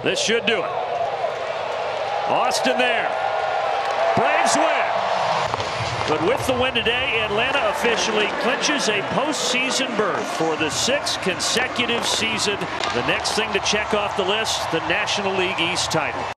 This should do it. Austin there. Braves win. But with the win today, Atlanta officially clinches a postseason berth for the 6th consecutive season. The next thing to check off the list, the National League East title.